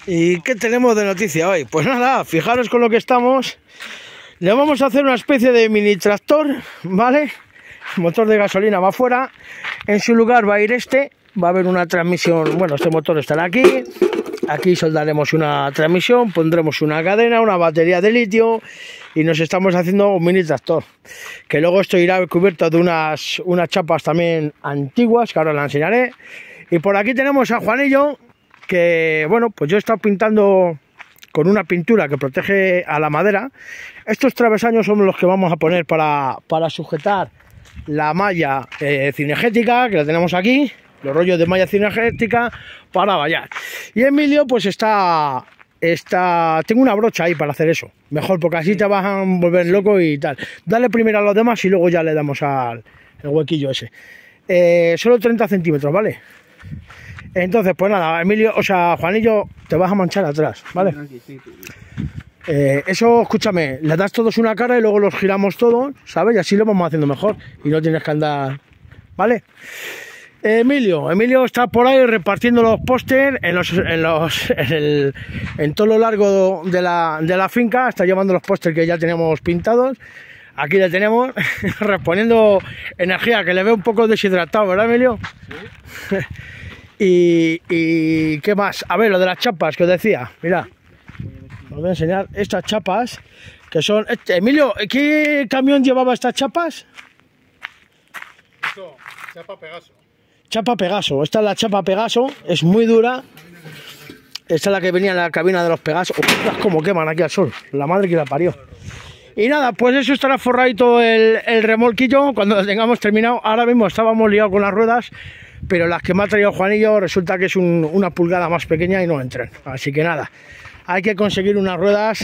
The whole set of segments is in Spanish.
¿Y qué tenemos de noticia hoy? Pues nada, fijaros con lo que estamos. Le vamos a hacer una especie de mini tractor, ¿vale? Motor de gasolina va afuera. En su lugar va a ir este. Va a haber una transmisión. Bueno, este motor estará aquí. Aquí soldaremos una transmisión, pondremos una cadena, una batería de litio y nos estamos haciendo un mini tractor. Que luego esto irá cubierto de unas chapas también antiguas, que ahora las enseñaré. Y por aquí tenemos a Juanillo, que bueno, pues yo he estado pintando con una pintura que protege a la madera. Estos travesaños son los que vamos a poner para sujetar la malla cinegética, que la tenemos aquí. Los rollos de malla cinegética para vallar. Y Emilio pues está tengo una brocha ahí para hacer eso. Mejor, porque así te vas a volver loco y tal. Dale primero a los demás y luego ya le damos al el huequillo ese. Solo 30 centímetros, ¿vale? Entonces, pues nada, Emilio, o sea, Juanillo, te vas a manchar atrás, ¿vale? Eso, escúchame, le das todos una cara y luego los giramos todos, ¿sabes? Y así lo vamos haciendo mejor y no tienes que andar, ¿vale? Emilio está por ahí repartiendo los pósters en todo lo largo de la finca. Está llevando los pósters que ya tenemos pintados. Aquí le tenemos respondiendo energía, que le veo un poco deshidratado, ¿verdad, Emilio? Sí. y qué más, a ver, lo de las chapas que os decía, mira, os voy a enseñar estas chapas que son, Emilio, ¿qué camión llevaba estas chapas? Eso, chapa Pegaso. Chapa Pegaso, esta es la chapa Pegaso, es muy dura. Esta es la que venía en la cabina de los Pegaso. Ostras, cómo queman aquí al sol, la madre que la parió. Y nada, pues eso estará forradito el remolquillo cuando lo tengamos terminado. Ahora mismo estábamos liados con las ruedas, pero las que me ha traído Juanillo resulta que es una pulgada más pequeña y no entran. Así que nada, hay que conseguir unas ruedas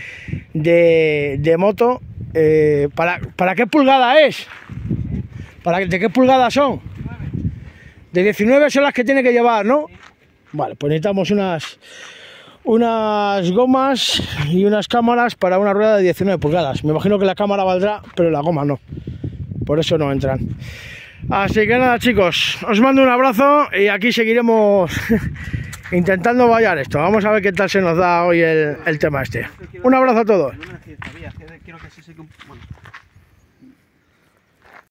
de moto. ¿Para qué pulgada es? ¿De qué pulgada son? De 19 son las que tiene que llevar, ¿no? Vale, pues necesitamos unas gomas y unas cámaras para una rueda de 19 pulgadas. Me imagino que la cámara valdrá, pero la goma no. Por eso no entran. Así que nada, chicos, os mando un abrazo y aquí seguiremos intentando vallar esto. Vamos a ver qué tal se nos da hoy el tema este. Un abrazo a todos.